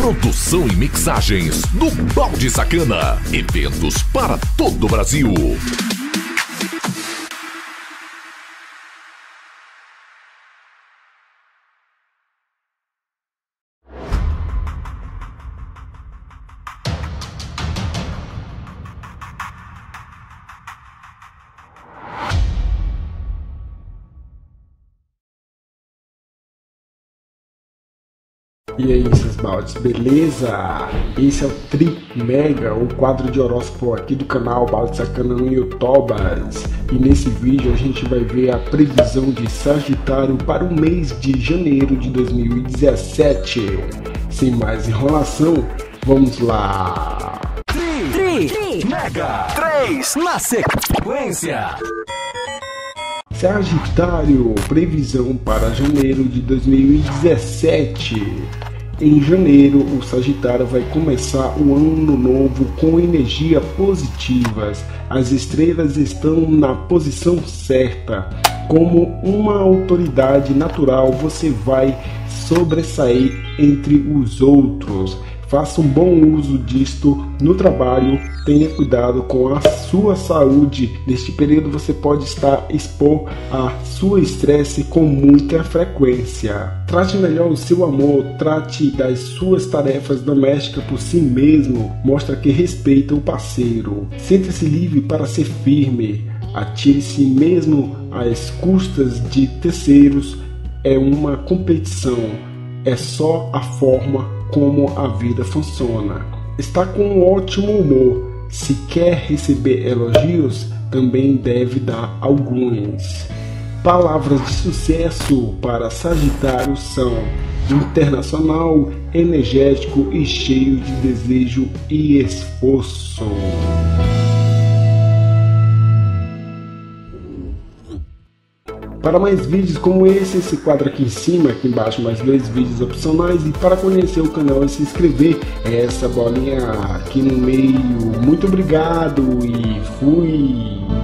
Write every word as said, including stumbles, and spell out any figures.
Produção e mixagens do Balde Sacana. Eventos para todo o Brasil. E aí, seus baldes, beleza? Esse é o Tri Mega, o quadro de horóscopo aqui do canal Balde Sacana no YouTube. E nesse vídeo a gente vai ver a previsão de Sagitário para o mês de janeiro de dois mil e dezessete. Sem mais enrolação, vamos lá! Tri, Tri Mega três na sequência. Sagitário, previsão para janeiro de dois mil e dezessete. Em janeiro, o Sagitário vai começar o ano novo com energia positivas. As estrelas estão na posição certa. Como uma autoridade natural, você vai sobressair entre os outros. Faça um bom uso disto no trabalho, tenha cuidado com a sua saúde. Neste período você pode estar expor a sua estresse com muita frequência. Trate melhor o seu amor, trate das suas tarefas domésticas por si mesmo, mostra que respeita o parceiro. Sinta-se livre para ser firme, atire-se mesmo às custas de terceiros. É uma competição, é só a forma como a vida funciona. Está com um ótimo humor. Se quer receber elogios, também deve dar alguns. Palavras de sucesso para Sagitário são internacional, energético e cheio de desejo e esforço. Para mais vídeos como esse, esse quadro aqui em cima, aqui embaixo mais dois vídeos opcionais, e para conhecer o canal e se inscrever, essa bolinha aqui no meio. Muito obrigado e fui!